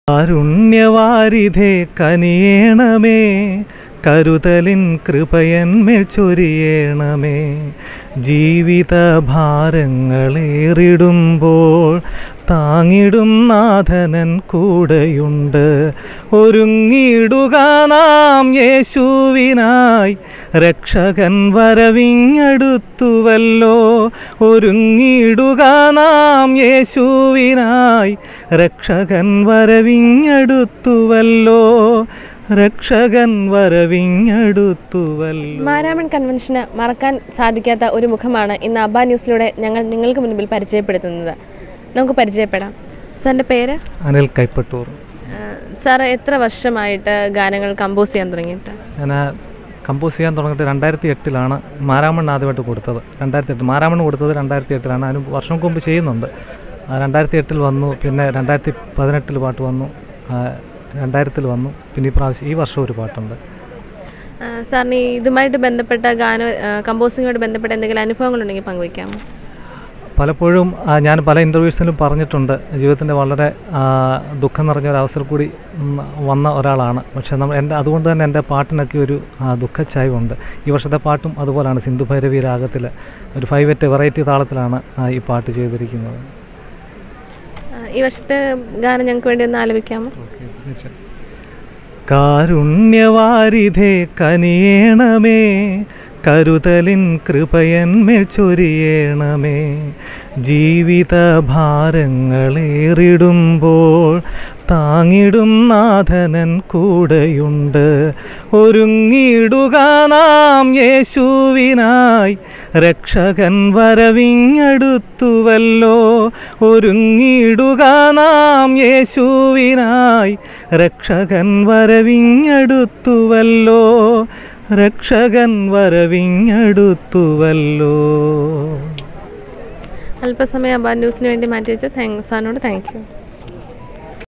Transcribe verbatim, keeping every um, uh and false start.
കാരുണ്യവാരിധേ കനിയേണമേ, കരുതലിൻ കൃപയന്മേൽ ചൊരിയേണമേ. ജീവിത ഭാരങ്ങളേറിടുമ്പോൾ താങ്ങിടും നാഥനൻ കൂടെയുണ്ട്. ഒരുങ്ങിടുക നാം യേശുവിനായി, രക്ഷകൻ വരവിങ്ങടുത്തുവല്ലോ. ഒരുങ്ങിടുക നാം യേശുവിനായി, രക്ഷകൻ വരവിങ്ങടുത്തുവല്ലോ. രക്ഷകൻ വരവിങ്ങടുത്തുവല്ലോ. മാരാമൺ കൺവെൻഷന് മറക്കാൻ സാധിക്കാത്ത ഒരു മുഖമാണ് ഇന്ന് അബ ന്യൂസിലൂടെ ഞങ്ങൾ നിങ്ങൾക്ക് മുൻപിൽ പരിചയപ്പെടുത്തുന്നത്. നമുക്ക് പരിചയപ്പെടാം. സാറിൻ്റെ പേര്? അനിൽ കൈപ്പട്ടൂർ. സാർ എത്ര വർഷമായിട്ട് ഗാനങ്ങൾ കമ്പോസ് ചെയ്യാൻ തുടങ്ങിയിട്ട്? ഞാൻ കമ്പോസ് ചെയ്യാൻ തുടങ്ങിയിട്ട് രണ്ടായിരത്തി എട്ടിലാണ് മാരാമൺ ആദ്യമായിട്ട് കൊടുത്തത്. രണ്ടായിരത്തി എട്ട് മാരാമൺ കൊടുത്തത് രണ്ടായിരത്തി എട്ടിലാണ്. അതിന് വർഷം മുമ്പ് ചെയ്യുന്നുണ്ട്. രണ്ടായിരത്തി എട്ടിൽ വന്നു, പിന്നെ രണ്ടായിരത്തി പതിനെട്ടിൽ പാട്ട് വന്നു, രണ്ടായിരത്തിൽ വന്നു, പിന്നെ ഈ പ്രാവശ്യം ഈ വർഷം ഒരു പാട്ടുണ്ട്. സാറിന് ഇതുമായിട്ട് ബന്ധപ്പെട്ട ഗാന കമ്പോസിങ്ങുമായിട്ട് ബന്ധപ്പെട്ട എന്തെങ്കിലും അനുഭവങ്ങളുണ്ടെങ്കിൽ പങ്കുവയ്ക്കാമോ? പലപ്പോഴും ഞാൻ പല ഇൻ്റർവ്യൂസിലും പറഞ്ഞിട്ടുണ്ട്, ജീവിതത്തിൻ്റെ വളരെ ദുഃഖം നിറഞ്ഞ ഒരു അവസരം കൂടി വന്ന ഒരാളാണ്. പക്ഷേ നമ്മൾ എൻ്റെ അതുകൊണ്ട് തന്നെ എൻ്റെ പാട്ടിനൊക്കെ ഒരു ദുഃഖച്ചായവുണ്ട്. ഈ വർഷത്തെ പാട്ടും അതുപോലെയാണ്. സിന്ധു ഭൈരവി രാഗത്തിൽ ഒരു ഫൈവ് എറ്റ് വെറൈറ്റി താളത്തിലാണ് ഈ പാട്ട് ചെയ്തിരിക്കുന്നത്. ഈ വർഷത്തെ ഗാനം ഞങ്ങൾക്ക് വേണ്ടി ഒന്ന് ആലപിക്കാമോ? കാരുണ്യവാരിധേ കനിയേണമേ, കരുതലിൻ കൃപയന്മേൽ ചൊരിയേണമേ. ജീവിത ഭാരങ്ങളേറിടുമ്പോൾ താങ്ങിടും നാഥനൻ കൂടെയുണ്ട്. ഒരുങ്ങിടുക നാം യേശുവിനായി, രക്ഷകൻ വരവിങ്ങടുത്തുവല്ലോ. ഒരുങ്ങിടുക നാം യേശുവിനായി, രക്ഷകൻ വരവിങ്ങടുത്തുവല്ലോ. രക്ഷകൻ വരവിങ്ങടുത്തുവല്ലോ. അല്പസമയം അബ ന്യൂസിന് വേണ്ടി മാറ്റി വെച്ച താങ്ക് സാറിനോട് താങ്ക് യു.